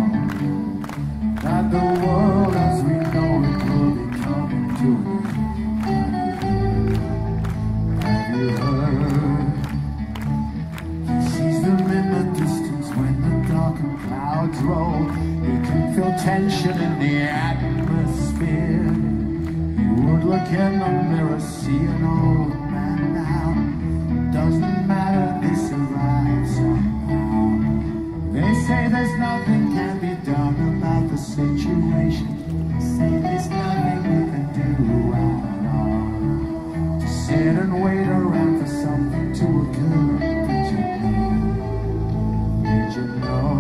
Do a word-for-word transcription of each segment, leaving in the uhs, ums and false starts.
that the world as we know it will be coming to an end. Have you heard? He sees them in the distance when the darkened clouds roll. He can feel tension in the atmosphere. He would look in the mirror, see an old man now. Doesn't matter, they survive somehow. They say there's nothing can be done about the situation. They say there's nothing we can do at all. To sit and wait around for something to occur. Did you know? Did you know?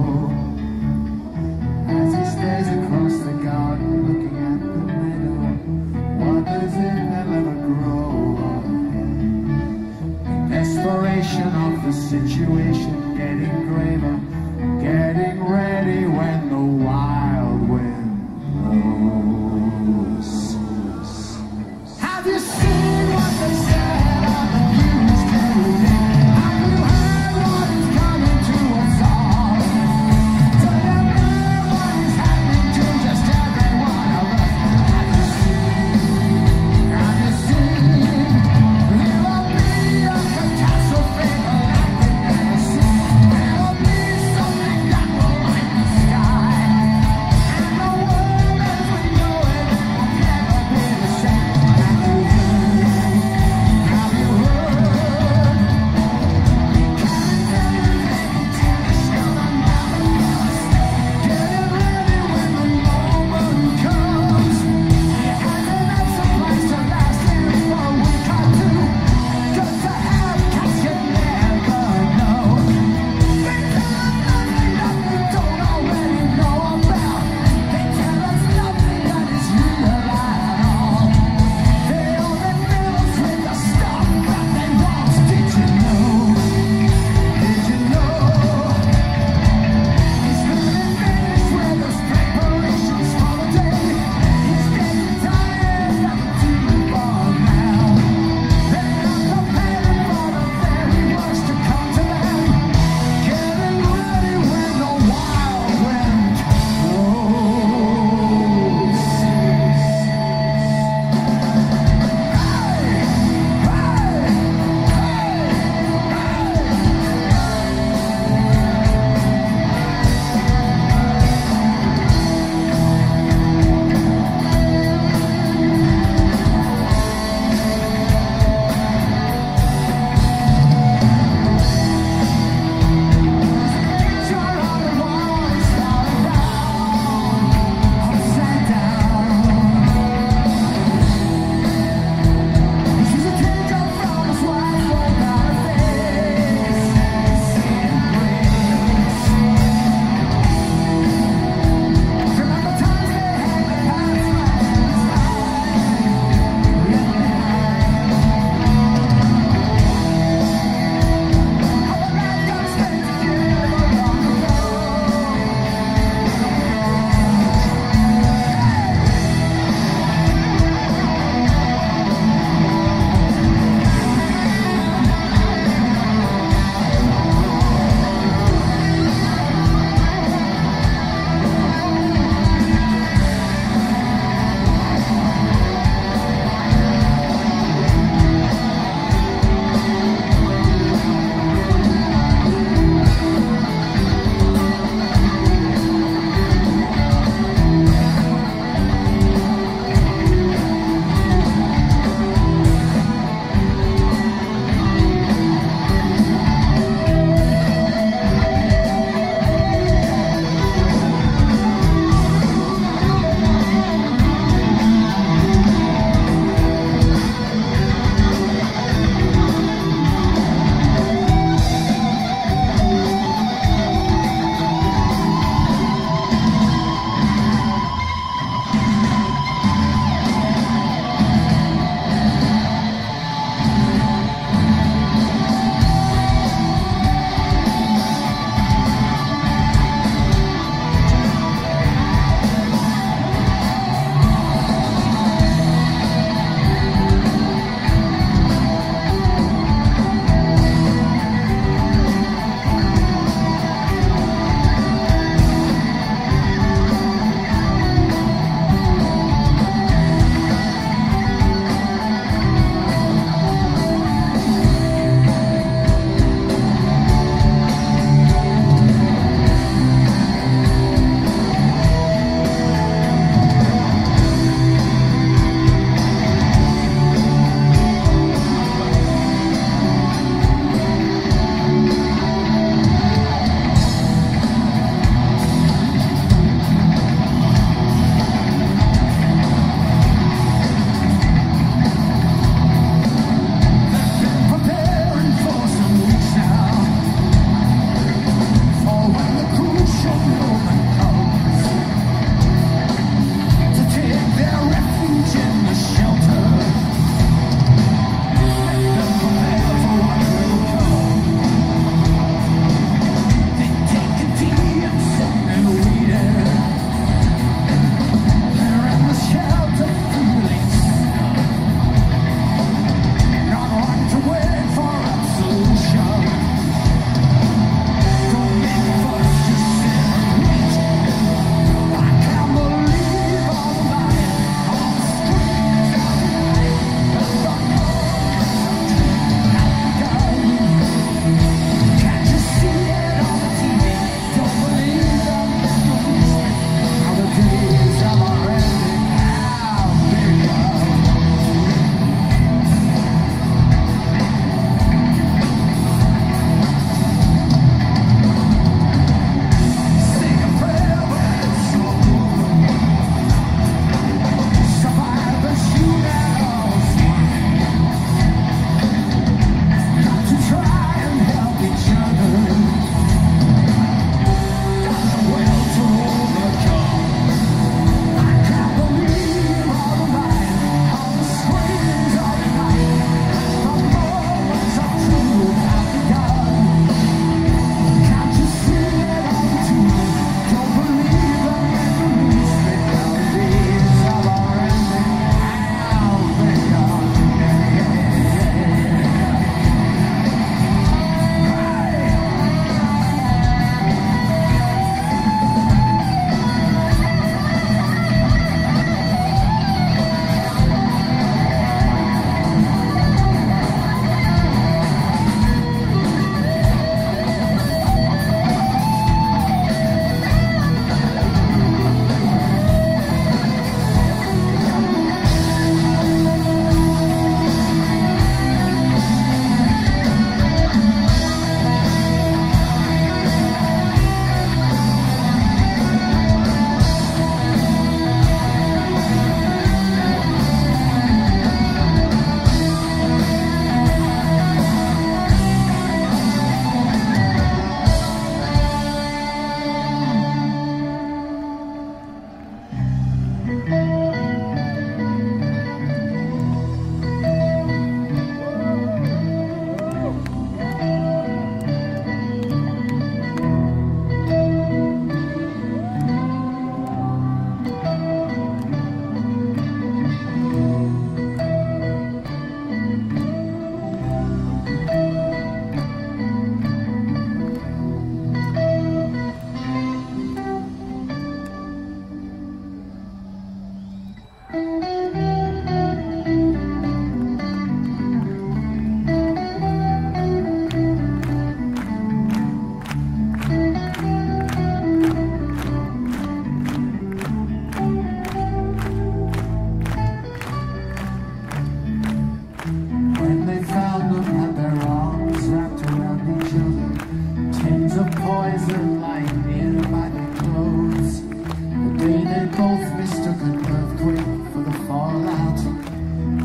As he stares across the garden, looking at the meadow, wonders if they'll ever grow again. The desperation of the situation getting graver, getting rarer.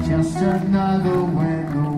just another when the